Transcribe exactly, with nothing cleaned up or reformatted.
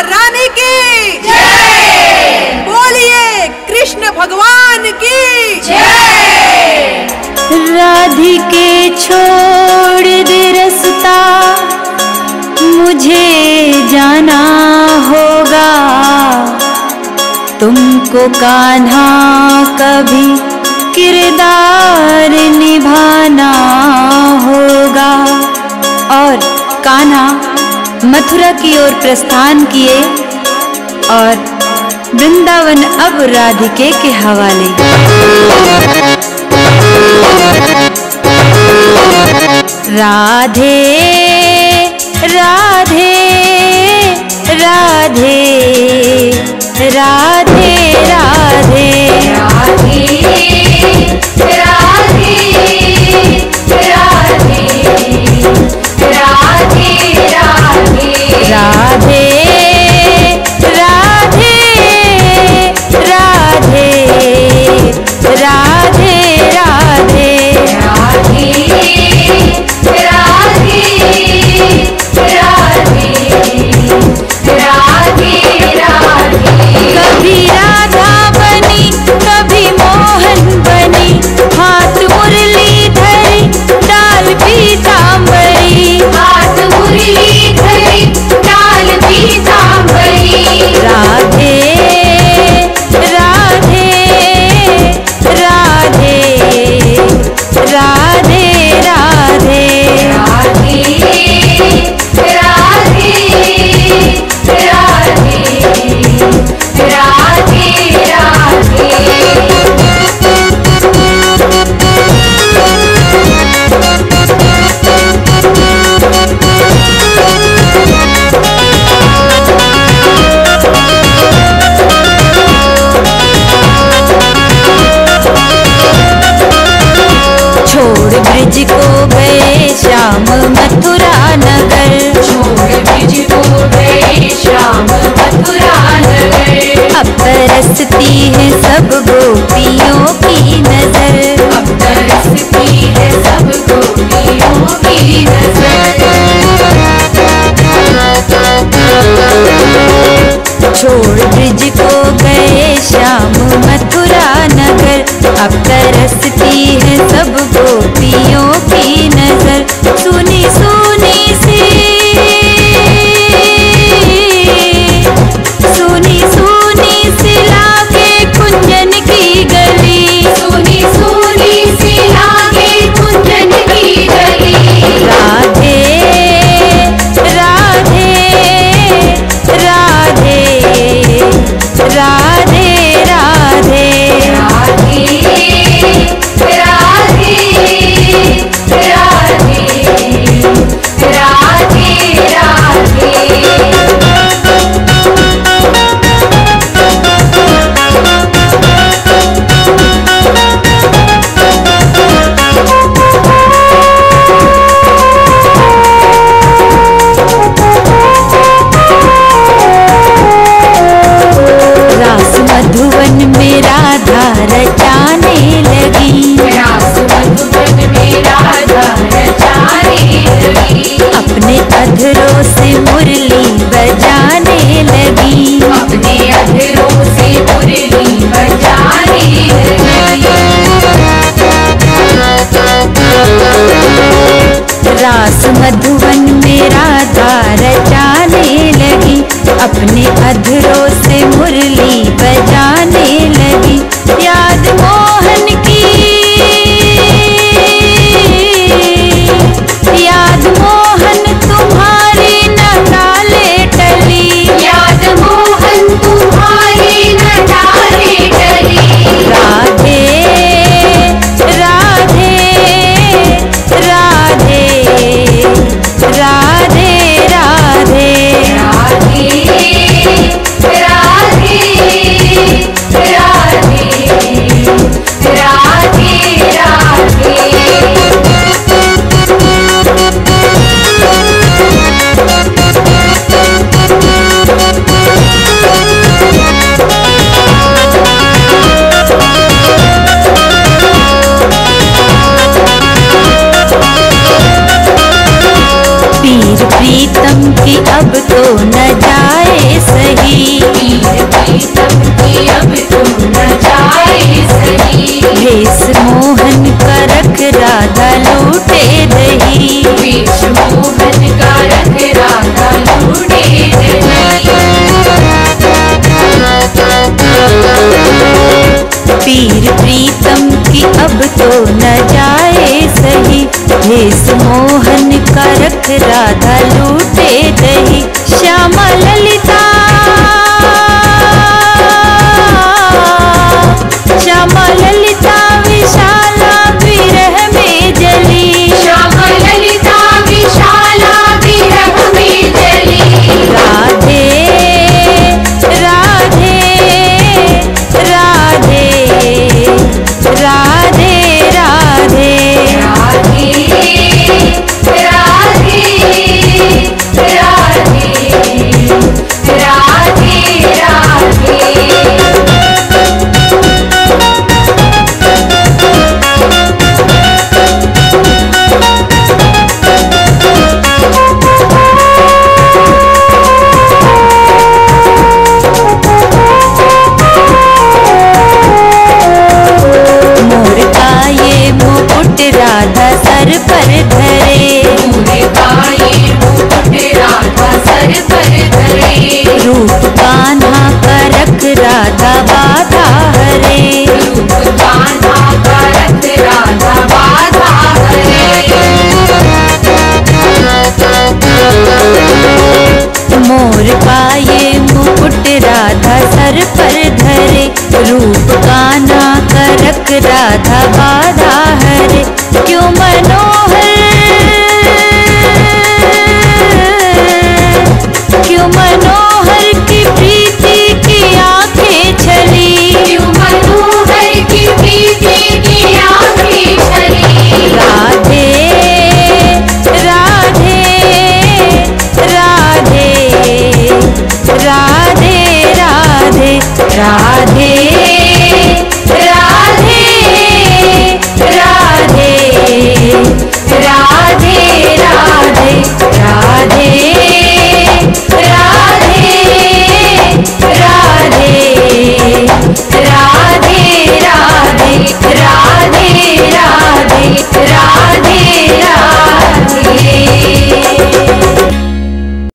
रानी की जय। बोलिए कृष्ण भगवान की जय। राधिके छोड़ दे रास्ता, मुझे जाना होगा। तुमको कान्हा कभी किरदार निभाना होगा। और कान्हा मथुरा की ओर प्रस्थान किए और वृंदावन अब राधिके के हवाले। राधे राधे राधे राधे राधे राधे राधे राधे राधे राधे राधे राधे राधे राधे कभी राधा बनी कभी मोहन बनी, हाथ मुरली धरी डाल पीतांबरी, हाथ मुरली धरी डाल पीतांबरी। राधे राधे राधे राधे राधे राधे छोड़ ब्रिज को गए श्याम मथुरा नगर, छोड़ ब्रिज को गए श्याम मथुरा नगर। अब तरसती है सब गोपियों की नजर, अब तरसती है सब गोपियों की नजर। छोड़ ब्रिज को गए श्याम मथुरा नगर, अब तरसती है सब गोपियों की नजर। सुनी सुनी सी सुनी सुनी सी लागे कुंजन की गली, सुनी सुनी सी लागे कुंजन की गली। राधे राधे राधे अब तो न जाए सही, भेष मोहन का रख राधा लूट